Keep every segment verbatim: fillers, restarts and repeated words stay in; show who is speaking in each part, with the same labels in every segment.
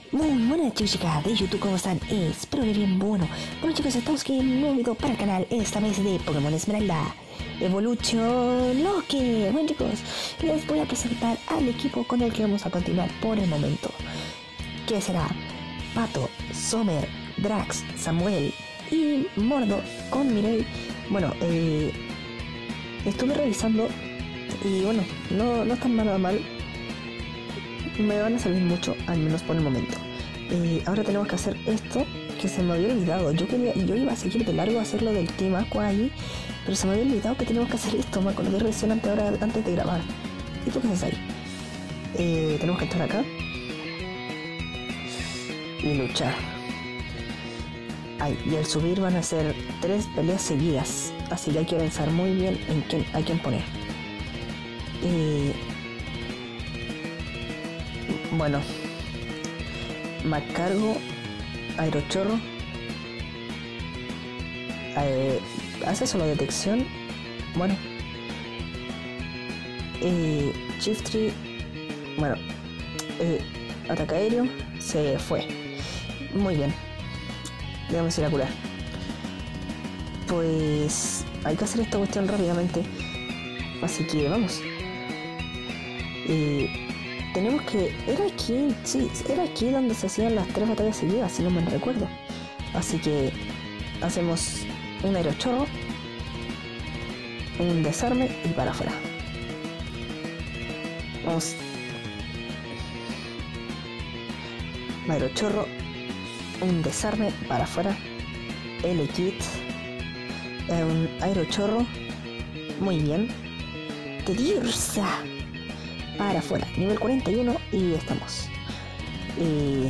Speaker 1: Muy buenas chicos y chicas de YouTube, ¿cómo están? Eh, espero que bien, bueno. Bueno chicos, estamos aquí en un nuevo video para el canal, esta vez de Pokémon Esmeralda Evolution Loque. Bueno chicos, les voy a presentar al equipo con el que vamos a continuar por el momento, que será Pato, Sommer, Drax, Samuel y Mordo con Mireille. Bueno, eh, estuve revisando y bueno, no, no están nada mal. Me van a servir mucho, al menos por el momento. Eh, ahora tenemos que hacer esto, que se me había olvidado. Yo quería, yo iba a seguir de largo a hacerlo del Team Aqua ahí, pero se me había olvidado que tenemos que hacer esto. Me acordé recién antes, ahora, antes de grabar. ¿Y tú qué haces ahí? Eh, tenemos que estar acá y luchar. Ay, y al subir van a ser tres peleas seguidas, así que hay que pensar muy bien en quién hay que poner. Eh, Bueno, Macargo, Aerochorro, eh, hace solo detección, bueno, eh, Shiftry, bueno, eh, ataque aéreo, se fue, muy bien, debemos ir a curar. Pues hay que hacer esta cuestión rápidamente, así que vamos. Eh, Tenemos que... Era aquí, sí, era aquí donde se hacían las tres batallas seguidas, si no me recuerdo. Así que hacemos un aerochorro, un desarme y para afuera. Vamos. Aerochorro, un desarme para afuera. L-Kit, un aerochorro, muy bien. Tedirsa. Para afuera, nivel cuarenta y uno y estamos. Eh,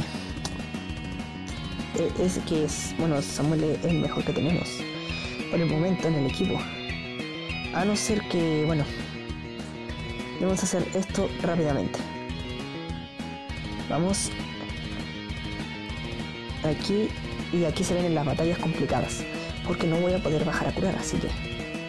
Speaker 1: es que es, bueno, Samuel es el mejor que tenemos por el momento en el equipo. A no ser que, bueno, debemos hacer esto rápidamente. Vamos. Aquí y aquí se ven las batallas complicadas, porque no voy a poder bajar a curar, así que...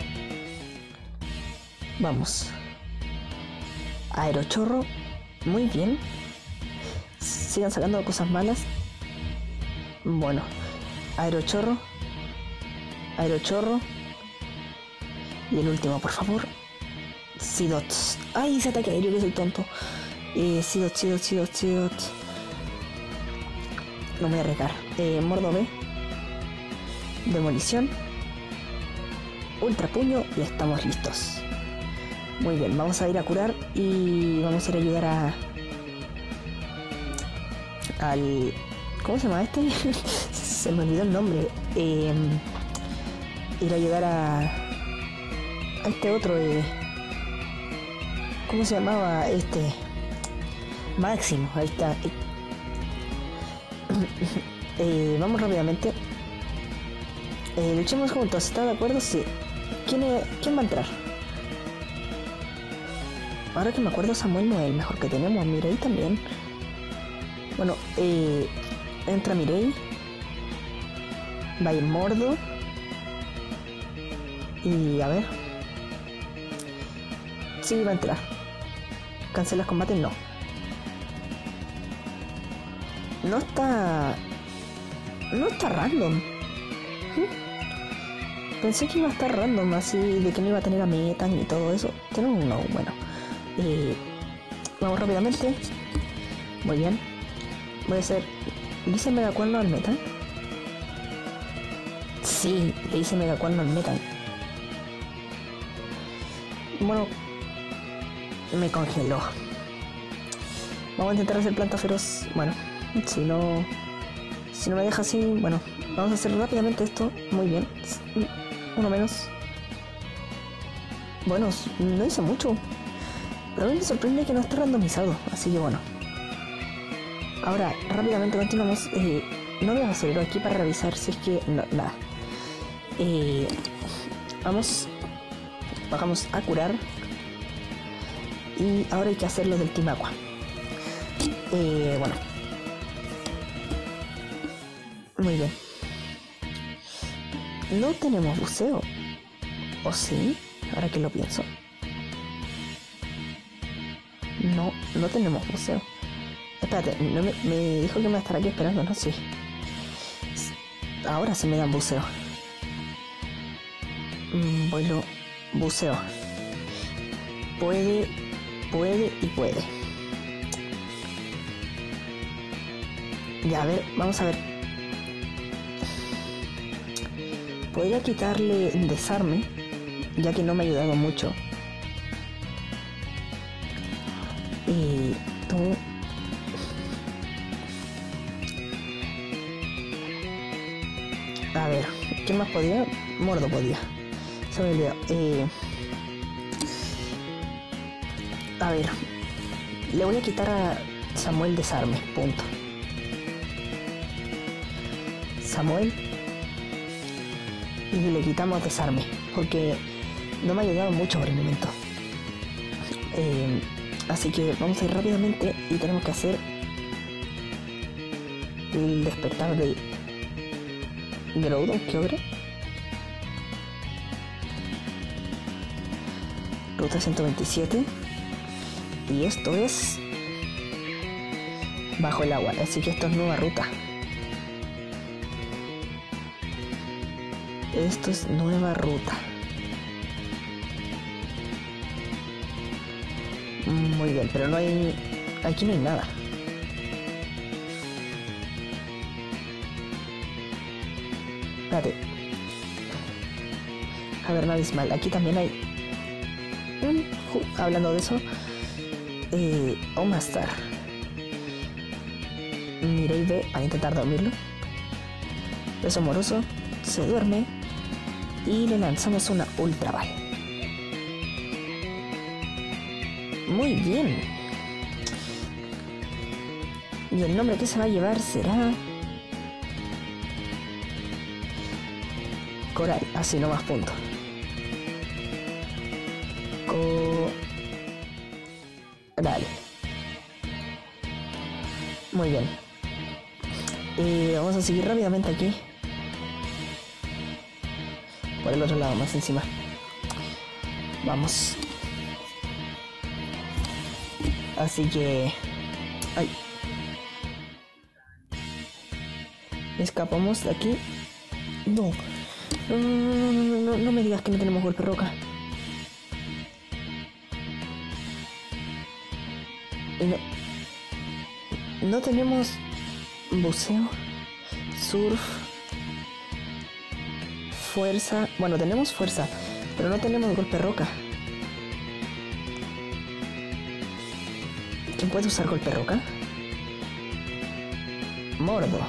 Speaker 1: Vamos. Aerochorro, muy bien. Sigan sacando cosas malas. Bueno, Aerochorro, Aerochorro y el último, por favor. Seedot. Ay, ese ataque aéreo, que soy tonto. Eh, Seedot, Seedot, Seedot, Seedot. No me voy a arriesgar. Eh, Mordo B. Demolición. Ultra puño y estamos listos. Muy bien, vamos a ir a curar y vamos a ir a ayudar a... al... ¿Cómo se llama este? Se me olvidó el nombre. Eh, ir a ayudar a... a este otro... Eh, ¿Cómo se llamaba este? Máximo, ahí está. Eh, vamos rápidamente. Eh, luchemos juntos, ¿está de acuerdo? Sí. ¿Quién, es, ¿Quién va a entrar? Ahora que me acuerdo, Samuel no es el mejor que tenemos. Mireille también. Bueno, eh, entra Mireille. Va a ir Mordo. Y a ver. Sí, va a entrar. ¿Cancelas combate? No. No está... No está random. ¿Mm? Pensé que iba a estar random, así de que no iba a tener a Metan y todo eso. Tenemos un no, bueno. Eh, vamos rápidamente. Muy bien. Voy a hacer... ¿Le hice megacuerno al Metan? Sí, le hice megacuerno al Metan. Bueno, me congeló. Vamos a intentar hacer planta feroz. Bueno, si no... Si no me deja así, bueno, vamos a hacer rápidamente esto. Muy bien. Uno menos. Bueno, no hice mucho. Pero a mí me sorprende que no esté randomizado, así que bueno. Ahora, rápidamente continuamos. Eh, no voy a hacerlo aquí para revisar si es que... No, nada. Eh, vamos. Bajamos a curar. Y ahora hay que hacerlo del Team Aqua. Eh, bueno. Muy bien. No tenemos buceo. ¿O sí? Ahora que lo pienso. No, no tenemos buceo. Espérate, no me, me dijo que me va a estar aquí esperando, ¿no? Sí. Ahora se me dan buceo. Mm, vuelo, buceo. Puede, puede y puede. Ya, a ver, vamos a ver. Podría quitarle desarme, ya que no me ha ayudado mucho. Y tú... A ver, ¿quién más podía? Mordo podía. Se me olvidó. Eh... A ver, le voy a quitar a Samuel desarme, punto. Samuel. Y le quitamos desarme, porque no me ha ayudado mucho por el momento. Eh, así que vamos a ir rápidamente y tenemos que hacer el despertar de Groudon, ¿qué obra? Ruta ciento veintisiete. Y esto es bajo el agua, así que esto es nueva ruta. Esto es nueva ruta. Muy bien, pero no hay... Aquí no hay nada. Espérate. A ver, nada es mal. Aquí también hay... Mm, hablando de eso... Eh, Omastar. Mirei ve para intentar dormirlo. Beso amoroso. Se duerme. Y le lanzamos una Ultra Ball. Muy bien. Y el nombre que se va a llevar será... Coral, así no más punto. Coral. Muy bien. Eh, vamos a seguir rápidamente aquí. Por el otro lado, más encima. Vamos. Así que... Ay. Escapamos de aquí. No. No, no, no, no, no, no me digas que no tenemos golpe roca. No, no tenemos buceo, surf, fuerza. Bueno, tenemos fuerza, pero no tenemos golpe roca. ¿Quién puede usar golpe roca? Mordo.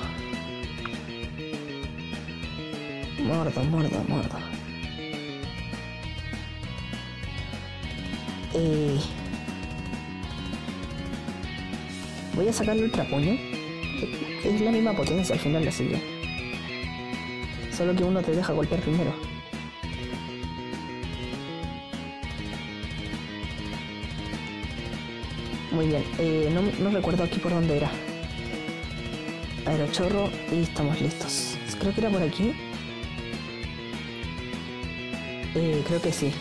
Speaker 1: Mordo, mordo, mordo. Eh... Voy a sacarle ultra puño. Es la misma potencia al final, así que... Solo que uno te deja golpear primero. Muy bien. Eh, no, no recuerdo aquí por dónde era. Aerochorro y estamos listos. Creo que era por aquí. Eh, creo que sí.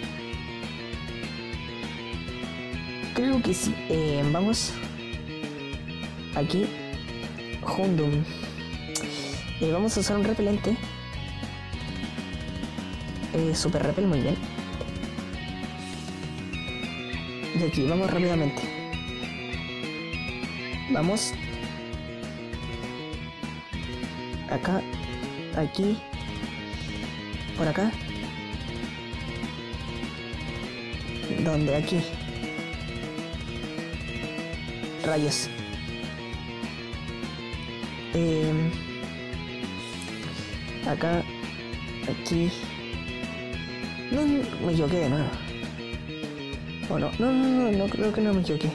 Speaker 1: Creo que sí. Eh, vamos... Aquí, Houndoom. Eh, vamos a usar un repelente. Eh, super repel, muy bien. Y aquí, vamos rápidamente. Vamos. Acá, aquí, por acá. ¿Dónde? Aquí. Rayos. Eh, acá, aquí. No, no, me equivoqué de nuevo. ¿O no? No, no, no, no, creo que no me equivoqué.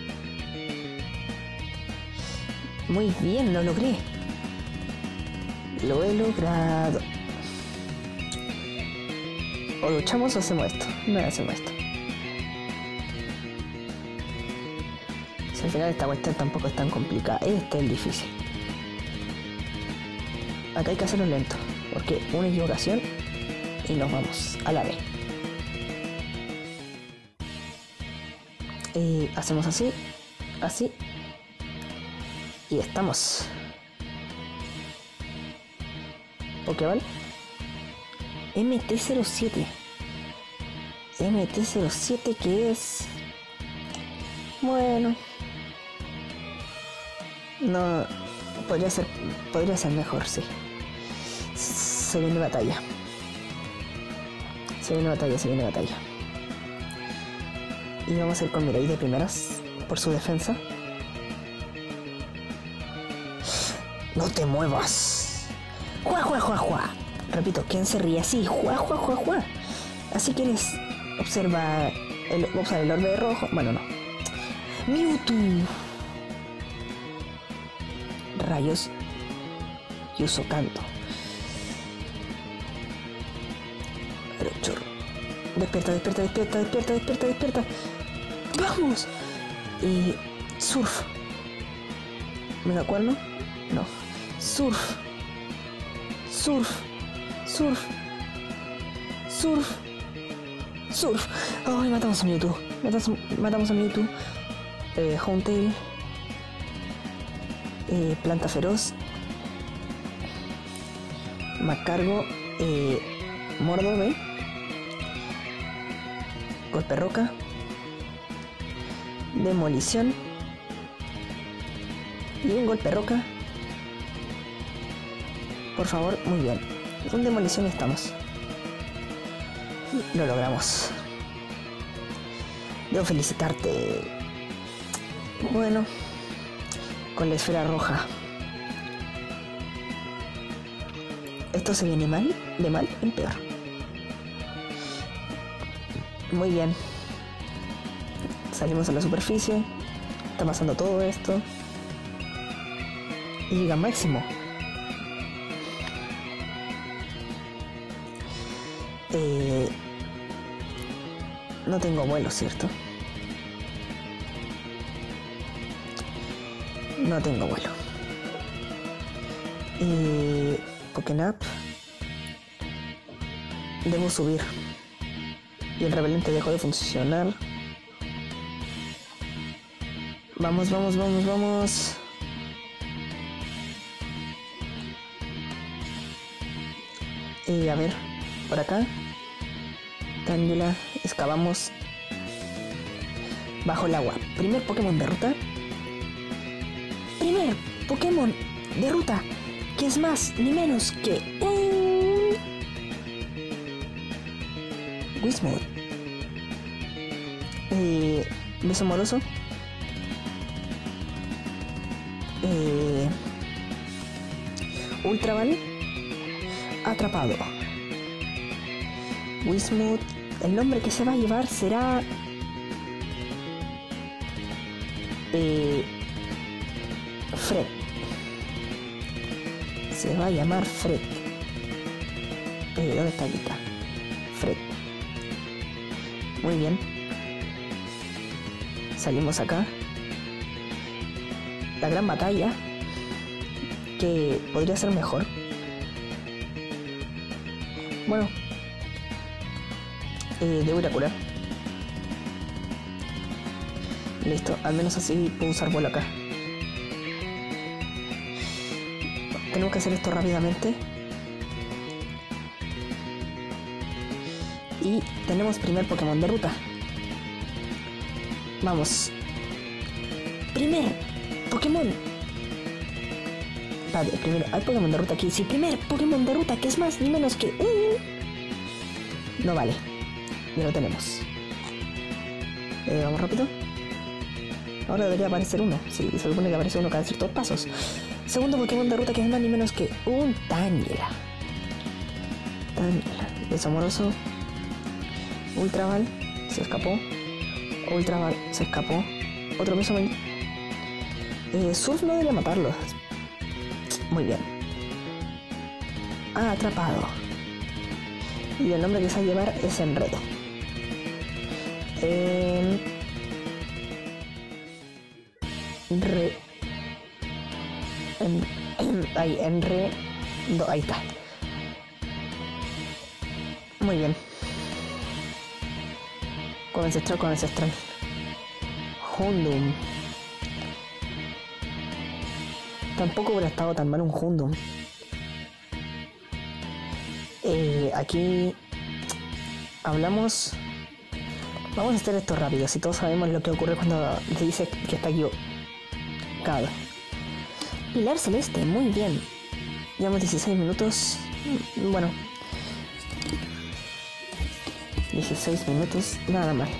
Speaker 1: Muy bien, lo logré. Lo he logrado. O luchamos o hacemos esto. No hacemos esto. Si al final esta cuestión tampoco es tan complicada. Este es el difícil. Acá hay que hacerlo lento, porque una equivocación y nos vamos a la B. Eh, hacemos así, así Y estamos. Pokéball. M T cero siete. M T cero siete que es... Bueno. No... Podría ser... Podría ser mejor, sí. Se viene batalla. Se viene batalla, se viene batalla. Y vamos a ir con Mirai de primeras. Por su defensa. No te muevas. Juá, juá, juá, juá. Repito, ¿quién se ríe así? Juá, juá, juá, juá. Así quieres... Observa... El, observa el orbe de rojo. Bueno, no. Mewtwo. Rayos. Y uso canto. Pero chorro. Despierta, despierta, despierta, despierta, despierta, despierta. ¡Vamos! Y... Surf. ¿Mega cuerno? No. Surf. Surf. Surf. Surf. Surf. Ay, matamos a Mewtwo. Matamos, matamos a Mewtwo. Eh, Hauntail. Eh, planta feroz. Macargo. Eh, Mordo, ¿ve? Golpe roca. Demolición. Y un golpe roca. Por favor, muy bien. Con demolición estamos. Lo logramos. Debo felicitarte. Bueno. Con la esfera roja. Esto se viene mal, de mal en peor. Muy bien. Salimos a la superficie. Está pasando todo esto. Y llega máximo. Eh, no tengo vuelo, ¿cierto? No tengo vuelo. Eh, Pokénap. Debo subir. Y el repelente dejó de funcionar. Vamos, vamos, vamos, vamos. Eh, a ver, por acá. Tangela, excavamos bajo el agua. Primer Pokémon de ruta. Primer Pokémon de ruta, que es más ni menos que un Wismut. Eh, beso amoroso. Eh, Ultraval. Atrapado. Wismut. El nombre que se va a llevar será... Eh, Fred. Se va a llamar Fred. Eh, ¿Dónde está? Aquí está. Fred. Muy bien. Salimos acá. La gran batalla. Que podría ser mejor. Bueno. Eh, debo ir a curar. Listo. Al menos así puedo usar vuelo acá. Tenemos que hacer esto rápidamente. Y tenemos primer Pokémon de ruta. Vamos. Primer Pokémon. Vale, primero, hay Pokémon de ruta aquí. Sí, primer Pokémon de ruta, que es más ni menos que un... No vale. Ya lo tenemos. Eh, vamos rápido. Ahora debería aparecer uno. Sí, se supone que aparece uno cada ciertos pasos. Segundo Pokémon de ruta, que es más ni menos que un Tangela. Tangela. Desamoroso. Ultraval. Se escapó. Ultraval. Se escapó. Otro beso. Eh, Surf no debería matarlo. Muy bien. Ah, atrapado. Y el nombre que se va a llevar es Enredo. En... Re... En... en... Ahí, Enre... Do... Ahí está. Muy bien. Con ancestral, con ancestral. Houndoom. Tampoco hubiera estado tan mal un Gundam. Eh, aquí hablamos. Vamos a hacer esto rápido, si todos sabemos lo que ocurre cuando se dice que está equivocado. Pilar celeste, muy bien. Llevamos dieciséis minutos. Bueno, dieciséis minutos, nada mal.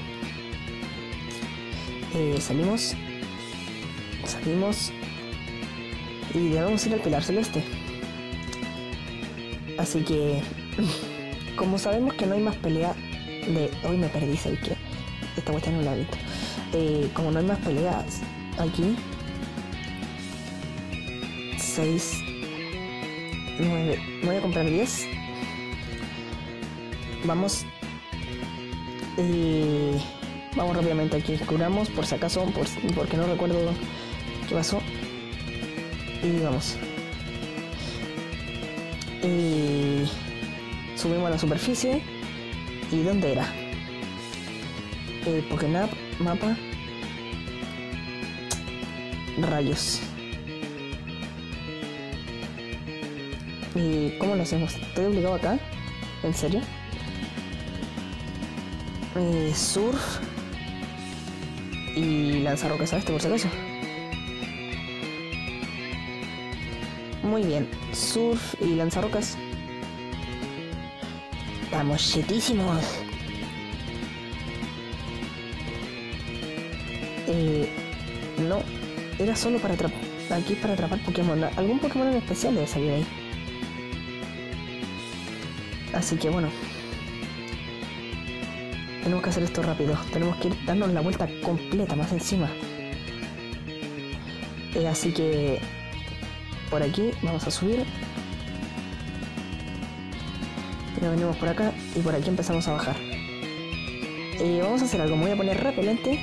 Speaker 1: Eh, salimos. Salimos. Y debemos ir al pilar celeste. Así que, como sabemos que no hay más pelea de... Hoy me perdí, ¿sabes qué? Esta cuestión no la he visto. Eh, como no hay más peleas aquí... seis... nueve... Me voy a comprar diez. Vamos... Eh, vamos rápidamente aquí. Curamos, por si acaso, por, porque no recuerdo qué pasó. Y vamos. Y subimos a la superficie. ¿Y dónde era? Eh, Pokénap, mapa. Rayos. ¿Y cómo lo hacemos? ¿Estoy obligado acá? ¿En serio? Eh, surf. Y lanzarrocas a este por si acaso. Muy bien, surf y lanzarrocas. Estamos chetísimos. Eh, no, era solo para atrapar. Aquí es para atrapar Pokémon. Algún Pokémon en especial debe salir ahí. Así que bueno. Tenemos que hacer esto rápido. Tenemos que ir darnos la vuelta completa más encima. Eh, así que... por aquí vamos a subir. Nos venimos por acá y por aquí empezamos a bajar. Eh, vamos a hacer algo. Me voy a poner repelente.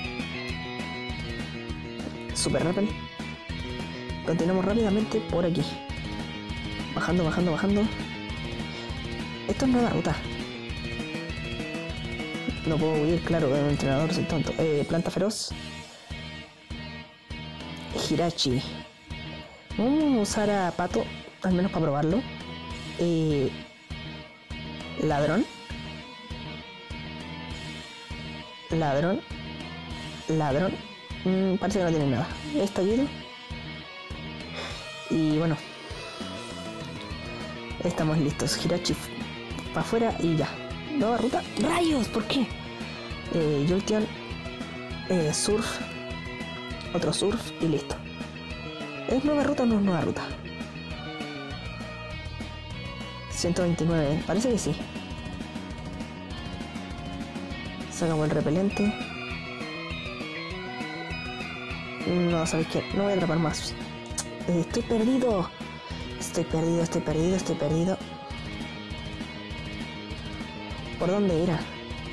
Speaker 1: Super repel. Continuamos rápidamente por aquí. Bajando, bajando, bajando. Esto es nueva ruta. No puedo huir, claro, de un entrenador, soy tonto. Eh, planta feroz. Hirachi. Vamos a usar a Pato, al menos para probarlo. Eh, ladrón. Ladrón. Ladrón. Mm, parece que no tiene nada. Estallido. Y bueno. Estamos listos. Hirachi para afuera y ya. Nueva ruta. ¡Rayos! ¿Por qué? Eh, Jolteon. Eh, surf. Otro surf y listo. ¿Es nueva ruta o no es nueva ruta? ciento veintinueve, parece que sí. Sacamos el repelente. No, ¿sabéis qué? No voy a atrapar más. Eh, estoy perdido. Estoy perdido, estoy perdido, estoy perdido. ¿Por dónde era?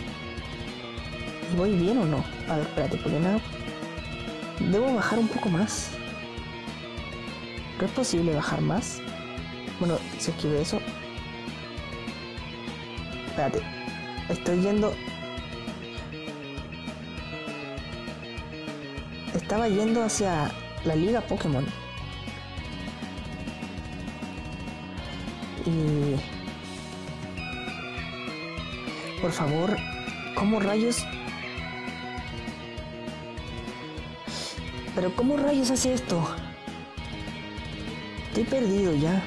Speaker 1: ¿Y voy bien o no? A ver, espérate, porque nada. Debo bajar un poco más. ¿No es posible bajar más? Bueno, si esquive eso. Espérate. Estoy yendo... Estaba yendo hacia la liga Pokémon. Y... por favor, ¿cómo rayos? ¿Pero cómo rayos hace esto? Estoy perdido ya.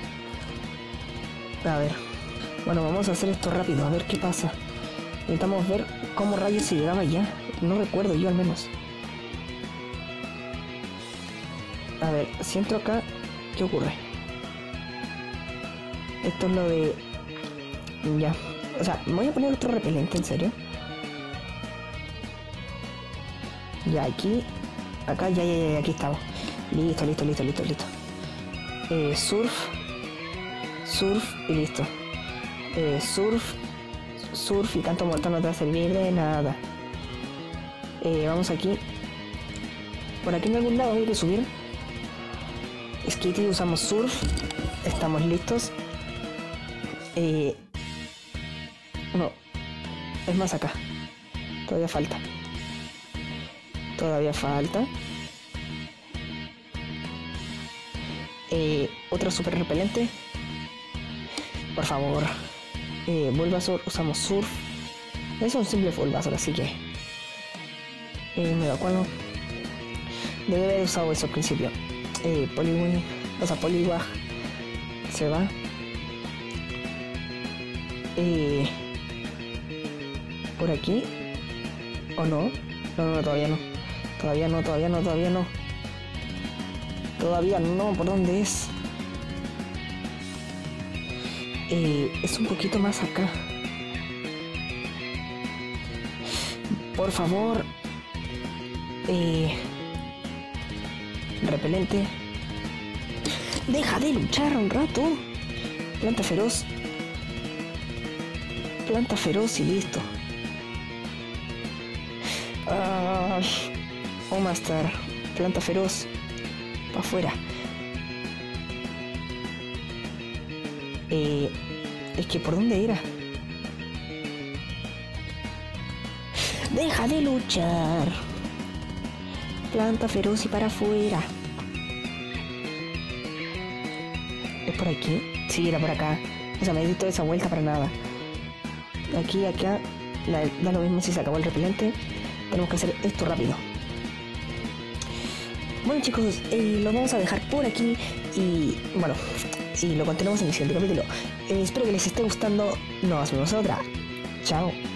Speaker 1: A ver. Bueno, vamos a hacer esto rápido, a ver qué pasa. Intentamos ver cómo rayos se llegaba ya. No recuerdo yo al menos. A ver, si entro acá, ¿qué ocurre? Esto es lo de... ya. O sea, me voy a poner otro repelente, ¿en serio? Ya, aquí... acá, ya, ya, ya, aquí estamos. Listo, listo, listo, listo, listo. Eh, surf. Surf y listo. Eh, surf. Surf y canto mortal no te va a servir de nada. Eh, vamos aquí. Por aquí en algún lado hay que subir. Skitty, usamos surf. Estamos listos. Eh... No, es más acá. Todavía falta. Todavía falta. Eh, otro super repelente. Por favor. Eh, Bulbasaur, usamos Surf. Es un simple Bulbasaur, así que... Eh, me da cuando... Debe haber usado eso al principio. Eh, Poliwing, o sea, Poliwag. Se va. Eh, por aquí. ¿O no? No, no, todavía no. Todavía no, todavía no, todavía no. Todavía no, ¿por dónde es? Eh, es un poquito más acá. Por favor. Eh, repelente. Deja de luchar un rato. Planta feroz. Planta feroz y listo. Ah, oh, Master. Planta feroz. Para afuera. Eh, es que ¿por dónde era? Deja de luchar. Planta feroz y para afuera. ¿Es por aquí? Sí, era por acá. O sea, me di toda esa vuelta para nada. De aquí a acá, la, da lo mismo si se acabó el repelente. Tenemos que hacer esto rápido. Bueno, chicos, eh, lo vamos a dejar por aquí. Y bueno, y lo continuamos en el siguiente capítulo. Eh, espero que les esté gustando. Nos vemos en otra. Chao.